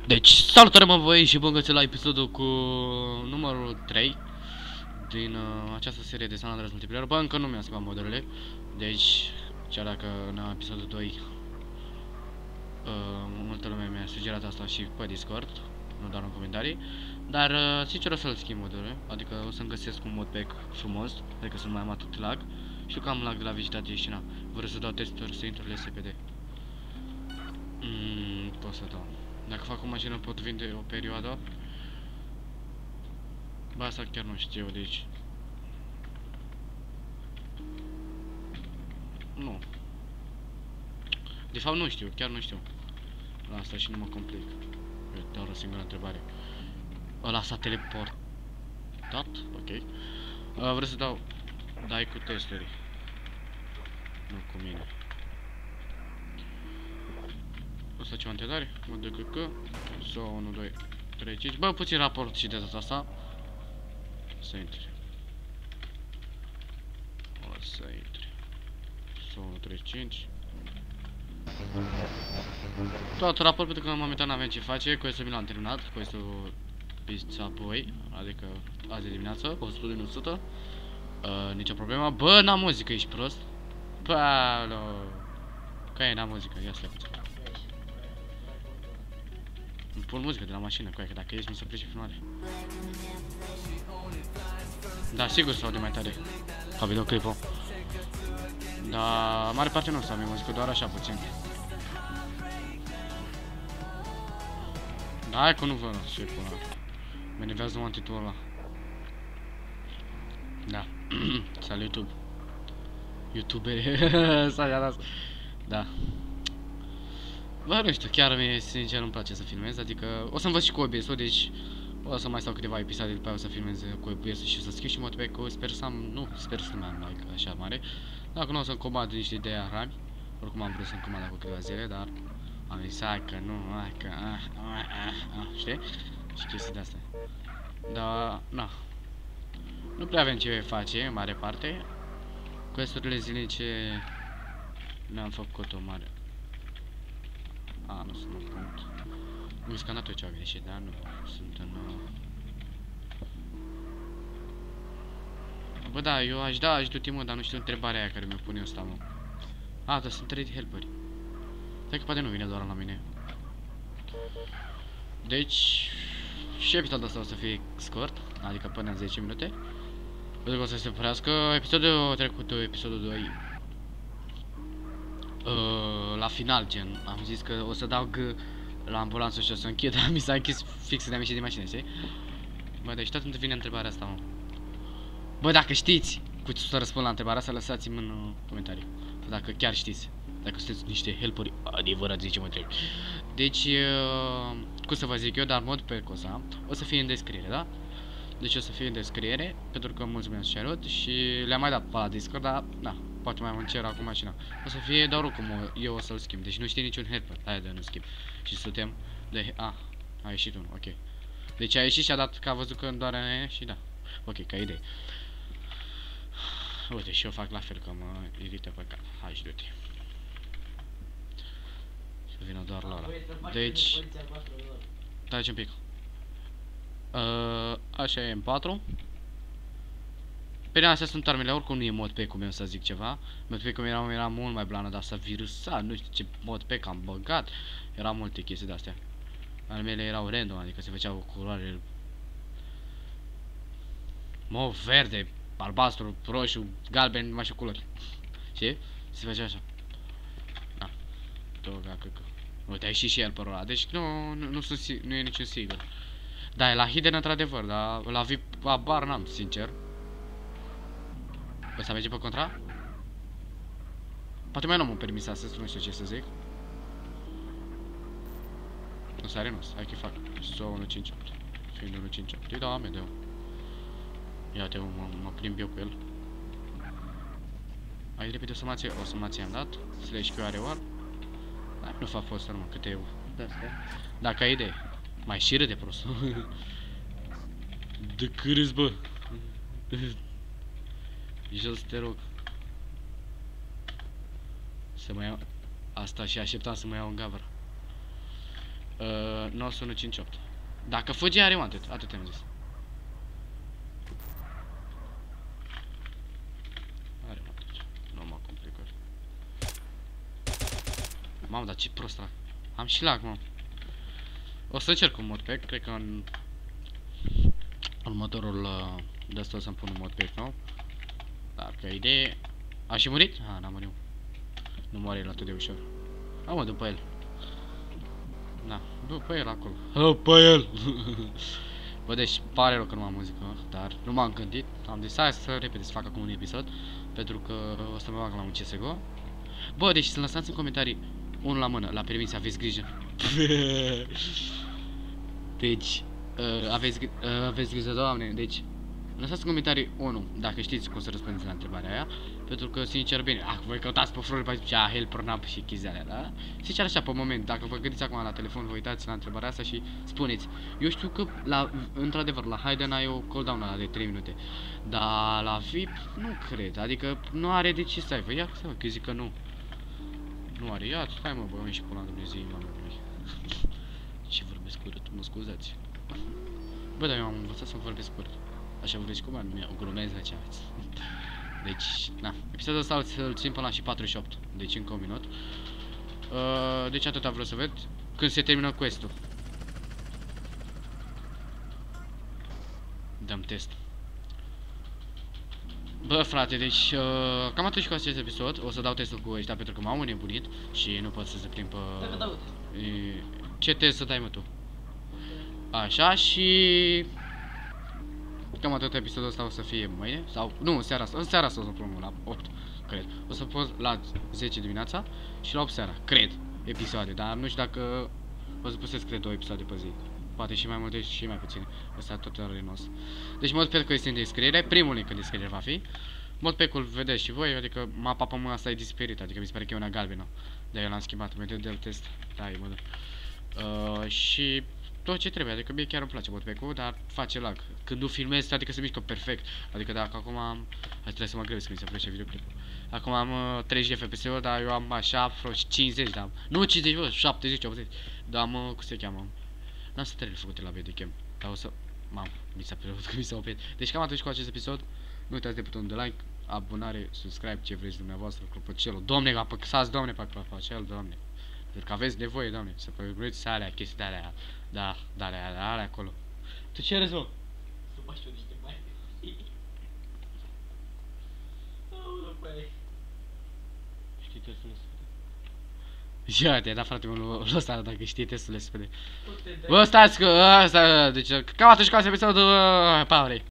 Deci, salutare mă voi și bun găsit la episodul cu numărul 3 din această serie de San Andreas Multiplayer. Bă, încă nu mi-am schimbat modurile. Deci, chiar dacă în episodul 2 multă lume mi-a sugerat asta și pe Discord, nu doar în comentarii. Dar, sincer, o să-l schimb modurile. Adică o să-mi găsesc un modpack frumos, adică să nu mai am atât lag. Știu că am lag de la vegetație și na, vreau să dau testuri, să intru la SPD. Pot să dau. Dacă fac o mașină pot vinde o perioadă. Bă, asta chiar nu știu, deci nu. De fapt nu știu, chiar nu știu. La asta și nu mă complic. Eu doar o singură întrebare. Ăla s-a teleportat? Ok. Vreau să dau dai cu testuri. Nu cu mine. O să ceva întrebare? Mă duc că sau 1, 2, 3, 5. Bă, puțin raport și de data asta. Să intri. O să intri. Sau 1, 3, 5. Tot raport pentru că în momentan n-avem ce face. Questul mi l-am terminat. Questul Pizza Boy. Adică azi dimineață. 100 din 100. Nicio problemă. Bă, n-am muzică, ești prost? Palo. Că e, n-am muzică, ia stai puțin. Îmi pun muzică de la mașină, că dacă ești mi se oprește filmare. Da, sigur să aude mai tare ca videoclipul. Dar mare parte nu o să am muzică, doar așa puțin. Da, hai că nu vă las ce pula. Mă enervează numai titlul ăla. Da. Salut YouTube. YouTubere. Da. Bă, nu știu, chiar mie sincer îmi place să filmez, adică o să învăț și cu OBS-ul, deci o să mai stau câteva episoade după aia o să filmez cu OBS-ul și să schimb și modpack-ul, sper să am, nu, sper să nu am like așa mare. Dacă nu o să-mi comand niște idei rami, oricum am vrut să-mi comand acum câteva zile, dar am zis, hai că nu, hai că, știi? Și chestii de-astea. Dar, na, nu prea avem ce face, în mare parte. Questurile zilnice le-am făcut o mare. Nu sunt în punct. Mi-am scanat eu ceva greșit, dar nu. Sunt în... Bă, da, eu aș da ajută, mă, dar nu știu întrebarea aia care mi-o pune ăsta, mă. Dar sunt 3 helperi. Stai că poate nu vine doar la mine. Deci... Și episodul ăsta o să fie scurt, adică până în 10 minute. Pentru că o să se părească episodul trecut, episodul 2. La final, gen, am zis că o să dau la ambulanță și o să închid, dar mi s-a închis fix de-am ieșit din mașină, știi? Bă, deci tot îmi vine întrebarea asta, mă. Bă, dacă știți cum să răspund la întrebarea asta, lăsați-mi în comentarii. Sau dacă chiar știți, dacă sunteți niște helperi adevărați, zice mă trebuie. Deci, cum să vă zic eu, dar mod pe cosa, o să fie în descriere, da? Deci o să fie în descriere, pentru că mulți mi-au cerut și le-am mai dat pe la Discord, dar, da, poate mai am cer acum mașina. O să fie doar oricum, eu o să-l schimb, deci nu știe niciun helper, aia de nu schimb. Și suntem de, a ieșit unul, ok. Deci a ieșit și a dat că a văzut că doar aia și da, ok, ca idee. Uite, și eu fac la fel, că mă irită pe cap, hai și du-te. Și vină doar la ăla. Deci, taci un pic. Așa e M4. Pe astea sunt armele, oricum nu e modpack-ul meu să zic ceva. Modpack-ul meu era mult mai blană, dar s-a virusat, nu știu ce modpack am băgat. Era multe chestii de-astea. Armele erau random, adică se făceau cu culoare mov, verde, albastru, roșu, galben, mai și culori. Știi? Se făcea așa. Da. Toga, căcă. Uite, a ieșit și el pe ăla, deci nu e niciun sigur. Da, e la hidden într-adevăr, dar la VIP abar n-am, sincer. Ăsta merge pe contra? Poate mai luăm un permis astăzi, nu știu ce să zic. Nu sare, nu, hai că fac. So 158. Fiind 158. Îi dau amendeu. Ia-te, mă plimb eu cu el. Ai repede o somație am dat. Slash Q are war. Dar nu fac poster, mă, câte eu. Dacă ai idee. Mai și râde prost. De cârâți, bă. Jos, te rog. Să mă iau asta și așteptam să mă iau în gavră. 9158. Dacă fuge are wanted, atât am zis. Are wanted. Nu mă complicat. Mamă, dar ce prost ăla. Am și lag, mă. O să încerc un modpack, cred că în următorul de asta o să-mi pun un modpack nou. Dacă idee... A și murit? A, n-a murit. Nu moare el atât de ușor. A, mă, după el. Da, după el acolo. După el! Bă, deci pare rău că nu am muzică, dar nu m-am gândit. Am zis, hai să repede să fac acum un episod, pentru că o să mă bag la un CSGO. Bă, deci să lăsați în comentarii unul la mână, la permis, aveți grijă. Deci, aveți grijă, Doamne, deci lăsați în comentarii 1 dacă știți cum să răspundeți la întrebarea aia. Pentru că, sincer, bine, voi căutați pe flori, pe zicea help nap și chestia alea, da? Sincer, așa, pe moment, dacă vă gândiți acum la telefon, vă uitați la întrebarea asta și spuneți. Eu știu că, într-adevăr, la Hayden ai o cooldown ăla de 3 minute. Dar la VIP, nu cred, adică nu are de ce să aibă. Ia să vă, că zic că nu. Nu are, ia, stai mă, bă, și pula Dumnezeu, mă, ce vorbesc urât, mă scuzați. Bă, dar eu am învățat să vorbesc urât. Așa vorbesc cum am, glumez la ceva. Deci, na, episodul ăsta îl țin până la și 48, deci încă un minut. Deci atât am vrut să ved, când se termină quest-ul. Dăm test. Bă, frate, deci, cam atunci cu acest episod, o să dau testul cu ăștia pentru că m-am înnebunit și nu pot să se plimb pe... Ce test să dai, mă, tu? Așa, și... Cam atât episodul ăsta o să fie mâine, sau, nu, în seara asta o să pun la 8, cred. O să pun la 10 dimineața și la 8 seara, cred, episoade, dar nu știu dacă o să pusesc, cred, 2 episoade pe zi. Poate și mai multe și mai puține, ăsta tot renos. Deci modpack-ul este în descriere, primul link în descriere va fi. Modpack-ul vedeți și voi, adică mapa pe mâna asta e diferită, adică mi se pare că e una galbenă. De-aia l-am schimbat, mă de test, da, e mă dă. Și... tot ce trebuie, adică mie chiar îmi place modpack-ul, dar face lag. Când nu filmez, adică se mișcă perfect. Adică dacă acum am... trebuie să mă grăbesc când mi se plece videoclipul. Acum am 30 de FPS-uri, dar eu am așa vreo 50, dar... Nu 50, bă, 70, 80. Dar am, cum se cheamă? N-am să trebuie făcute la BDCam. Dar o să... Mam, mi s-a părut că mi s-a oprit. Deci cam atunci cu acest episod. Nu uitați de butonul de like, abonare, subscribe, ce vreți dumneavoastră, clopoțelul. Doamne, apăsați, doamne, pe clopoțel, doamne. Pentru că aveți nevoie, doamne, să păguiți alea, chestii de alea. Da, alea acolo. Tu ce râzi, mă? Să faci eu niște bani. Aoleu, băi. Știi testul SPD? Ia, te-ai dat, frate, mă, ăsta dacă știi testul SPD. Bă, stați că ăsta, deci, cam atunci ca să episodul Power.